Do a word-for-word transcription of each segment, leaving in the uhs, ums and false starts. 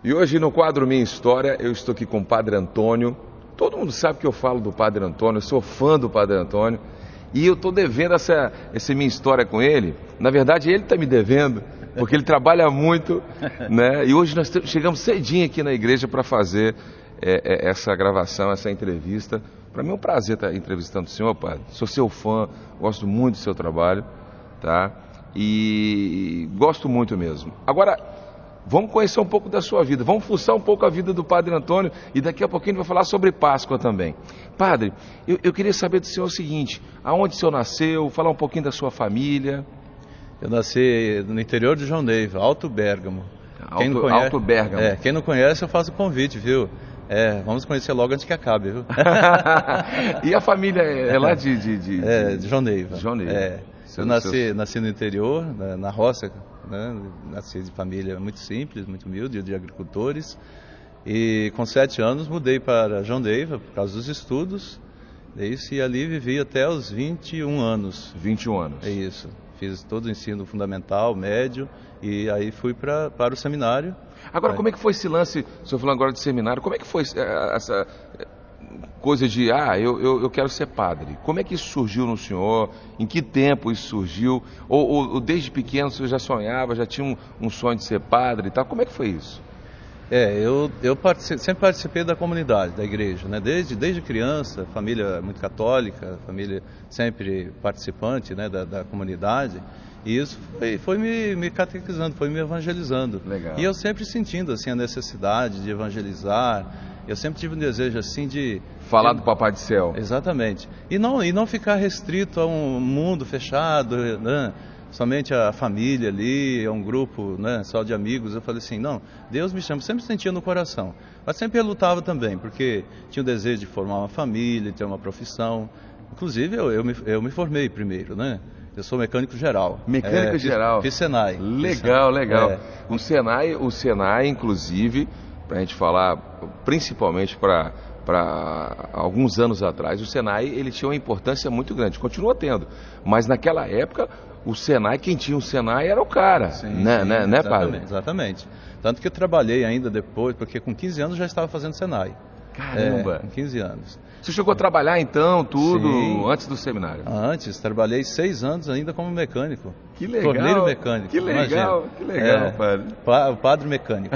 E hoje no quadro Minha História, eu estou aqui com o Padre Antônio. Todo mundo sabe que eu falo do Padre Antônio, eu sou fã do Padre Antônio. E eu estou devendo essa, essa Minha História com ele. Na verdade, ele está me devendo, porque ele trabalha muito, né? E hoje nós chegamos cedinho aqui na igreja para fazer é, é, essa gravação, essa entrevista. Para mim é um prazer estar entrevistando o senhor, Padre. Sou seu fã, gosto muito do seu trabalho, tá? E gosto muito mesmo. Agora, vamos conhecer um pouco da sua vida, vamos fuçar um pouco a vida do Padre Antônio e daqui a pouquinho vai falar sobre Páscoa também. Padre, eu, eu queria saber do senhor o seguinte, aonde o senhor nasceu, falar um pouquinho da sua família. Eu nasci no interior de João Neiva, Alto Bérgamo. Alto, quem não conhece, Alto Bérgamo. É, quem não conhece, eu faço o convite, viu? É, vamos conhecer logo antes que acabe, viu? E a família é lá de... de, de é, de João Neiva. João Neiva. É, eu nasci, nasci no interior, na, na roça, né? Nasci de família muito simples, muito humilde, de agricultores. E com sete anos mudei para João Neiva por causa dos estudos. É isso, e ali vivi até os vinte e um anos. vinte e um anos. É isso. Fiz todo o ensino fundamental, médio, e aí fui pra, para o seminário. Agora, aí... como é que foi esse lance, o senhor falando agora de seminário, como é que foi essa coisa de, ah, eu, eu, eu quero ser padre? Como é que isso surgiu no senhor? Em que tempo isso surgiu? Ou, ou, ou desde pequeno o senhor já sonhava, já tinha um, um sonho de ser padre e tal? Como é que foi isso? É, eu, eu partici- sempre participei da comunidade, da igreja, né? Desde, desde criança, família muito católica, família sempre participante, né, da, da comunidade, e isso foi, foi me, me catequizando, foi me evangelizando. Legal. E eu sempre sentindo assim, a necessidade de evangelizar, eu sempre tive um desejo assim de... Falar de... do Papai do Céu. Exatamente. E não, e não ficar restrito a um mundo fechado, né? Somente a família ali, é um grupo, né, só de amigos. Eu falei assim, não, Deus me chama, sempre sentia no coração, mas sempre eu lutava também, porque tinha o desejo de formar uma família, ter uma profissão. Inclusive eu, eu, me, eu me formei primeiro, né? Eu sou mecânico geral. Mecânico é, geral. Fiz Senai. Legal, legal. É. O Senai, o Senai, inclusive, para a gente falar, principalmente para para alguns anos atrás, o Senai ele tinha uma importância muito grande, continua tendo, mas naquela época o Senai, quem tinha o Senai era o cara, sim, né, sim, né, né, padre? Exatamente. Tanto que eu trabalhei ainda depois, porque com quinze anos já estava fazendo Senai. Caramba! É, com quinze anos. Você chegou a trabalhar então, tudo, sim, antes do seminário? Antes, trabalhei seis anos ainda como mecânico. Que legal! Torneiro mecânico. Que legal, imagina. que legal, é, padre. Pa, o padre mecânico.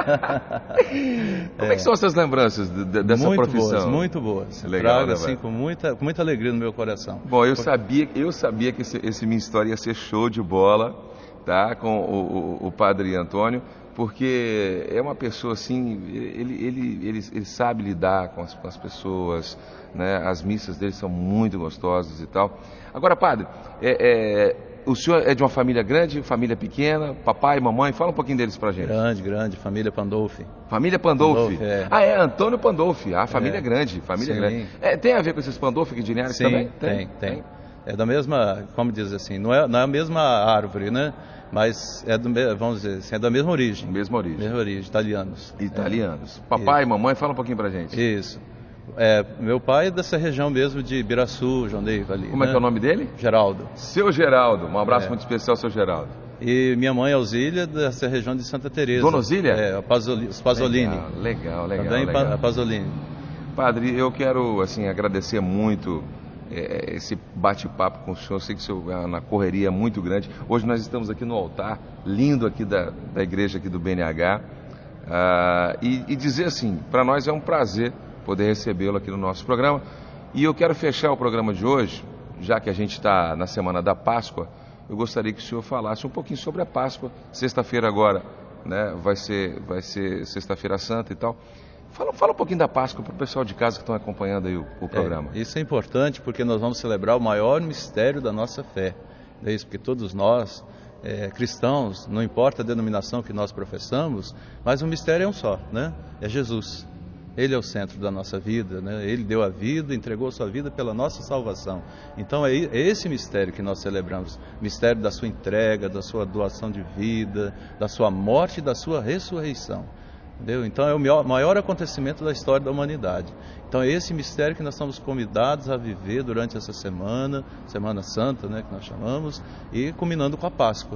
Como é. é que são essas lembranças de, de, dessa muito profissão? Boas, muito boas. Legal, Trago né, assim com muita, com muita alegria no meu coração. Bom, eu sabia, eu sabia que esse, esse Minha História ia ser show de bola, tá? Com o, o, o Padre Antônio, porque é uma pessoa assim, ele, ele, ele, ele sabe lidar com as, com as pessoas, né? As missas dele são muito gostosas e tal. Agora, padre, é, é, o senhor é de uma família grande, família pequena, papai, mamãe? Fala um pouquinho deles pra gente. Grande, grande, família Pandolfi. Família Pandolfi? Pandolfi é. Ah, é, Antônio Pandolfi, a família é. grande, família Sim. grande. É, tem a ver com esses Pandolfi aqui de Linhares Sim, também? Tem, tem, tem. É da mesma, como diz assim, não é, não é a mesma árvore, né? Mas é do, vamos dizer assim, é da mesma origem. Mesma origem. Mesma origem, italianos. Italianos. É. Papai, Isso. mamãe, fala um pouquinho pra gente. Isso. É, meu pai é dessa região mesmo de Ibiraçu, João Neiva ali. Como né? é que é o nome dele? Geraldo. Seu Geraldo, um abraço é. muito especial, seu Geraldo. E minha mãe, Alzília, dessa região de Santa Teresa. Dona Alzília? É, a Pazoli, os Pasolini. Legal, legal, legal. Também legal. a Pasolini. Padre, eu quero, assim, agradecer muito é, esse bate-papo com o senhor. Eu sei que o senhor é na correria muito grande. Hoje nós estamos aqui no altar, lindo aqui da, da igreja aqui do B N H. Ah, e, e dizer assim, para nós é um prazer poder recebê-lo aqui no nosso programa. E eu quero fechar o programa de hoje, já que a gente está na semana da Páscoa, eu gostaria que o senhor falasse um pouquinho sobre a Páscoa. Sexta-feira agora, né, vai ser, vai ser Sexta-feira Santa e tal. Fala, fala um pouquinho da Páscoa para o pessoal de casa que estão acompanhando aí o, o programa. É, isso é importante porque nós vamos celebrar o maior mistério da nossa fé. É isso, porque todos nós, é, cristãos, não importa a denominação que nós professamos, mas o mistério é um só, né? É Jesus. Ele é o centro da nossa vida, né? Ele deu a vida, entregou a sua vida pela nossa salvação. Então é esse mistério que nós celebramos, mistério da sua entrega, da sua doação de vida, da sua morte e da sua ressurreição. Entendeu? Então é o maior acontecimento da história da humanidade. Então é esse mistério que nós estamos convidados a viver durante essa semana, Semana Santa, né, que nós chamamos, e culminando com a Páscoa.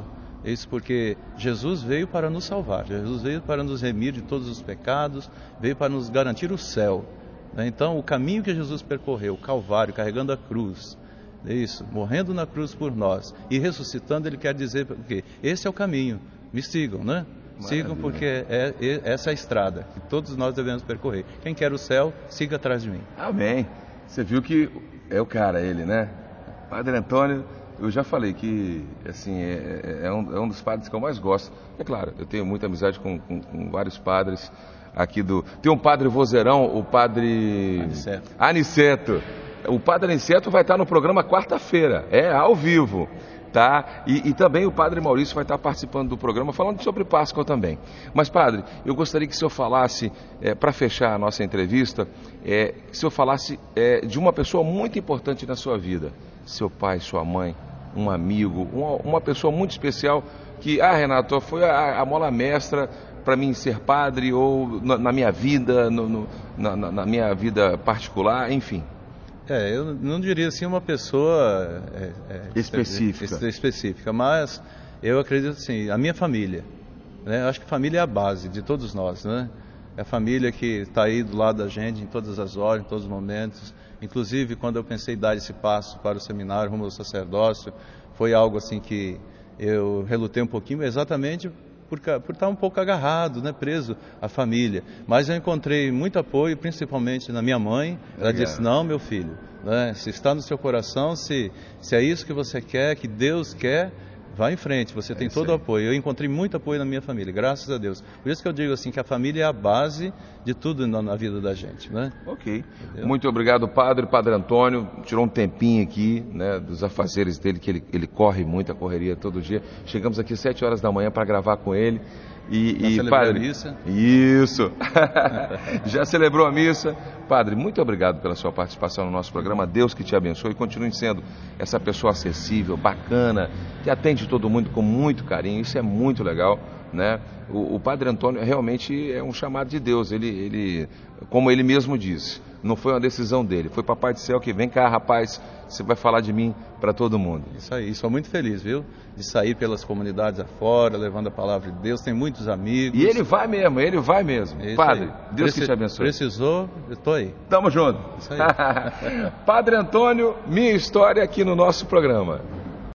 É isso porque Jesus veio para nos salvar, Jesus veio para nos remir de todos os pecados, veio para nos garantir o céu. Então, o caminho que Jesus percorreu, o Calvário, carregando a cruz, é isso, morrendo na cruz por nós e ressuscitando, ele quer dizer que esse é o caminho, me sigam, né? Maravilha. Sigam porque é, é, essa é a estrada que todos nós devemos percorrer. Quem quer o céu, siga atrás de mim. Amém. Você viu que é o cara, ele, né? Padre Antônio, eu já falei que, assim, é, é, um, é um dos padres que eu mais gosto. É claro, eu tenho muita amizade com, com, com vários padres aqui do... Tem um padre vozeirão, o padre... Aniceto. Aniceto. O padre Aniceto vai estar no programa quarta-feira, é ao vivo, tá? E, e também o padre Maurício vai estar participando do programa, falando sobre Páscoa também. Mas, padre, eu gostaria que o senhor falasse, é, para fechar a nossa entrevista, é, que o senhor falasse é, de uma pessoa muito importante na sua vida. Seu pai, sua mãe, um amigo, uma, uma pessoa muito especial que, ah, Renato, foi a, a mola mestra para mim ser padre ou na, na minha vida, no, no, na, na minha vida particular, enfim. É, eu não diria assim uma pessoa é, é, específica. É, específica, mas eu acredito assim, a minha família, né? Eu acho que a família é a base de todos nós, né? É a família que está aí do lado da gente em todas as horas, em todos os momentos. Inclusive, quando eu pensei em dar esse passo para o seminário, rumo ao sacerdócio, foi algo assim que eu relutei um pouquinho, exatamente por, por estar um pouco agarrado, né, preso à família. Mas eu encontrei muito apoio, principalmente na minha mãe. Ela Legal. Disse, não, meu filho, né, se está no seu coração, se, se é isso que você quer, que Deus quer, vá em frente, você é tem todo o apoio. Eu encontrei muito apoio na minha família, graças a Deus. Por isso que eu digo assim, que a família é a base de tudo na, na vida da gente, né? Ok. Entendeu? Muito obrigado, padre. Padre Antônio tirou um tempinho aqui, né, dos afazeres dele, que ele, ele corre muita correria todo dia. Chegamos aqui às sete horas da manhã para gravar com ele. E, Já e padre, a missa? Isso. Já celebrou a missa? Padre, muito obrigado pela sua participação no nosso programa. Deus que te abençoe e continue sendo essa pessoa acessível, bacana, que atende todo mundo com muito carinho. Isso é muito legal, né? O, o Padre Antônio realmente é um chamado de Deus. Ele, ele, como ele mesmo disse, não foi uma decisão dele. Foi Papai do Céu que vem cá, rapaz, você vai falar de mim para todo mundo. Isso aí, sou muito feliz, viu? De sair pelas comunidades afora, levando a palavra de Deus. Tem muitos amigos. E ele vai mesmo, ele vai mesmo. Isso Padre, aí. Deus Preci- que te abençoe. Precisou, eu tô aí. Tamo junto. Isso aí. Padre Antônio, minha história aqui no nosso programa.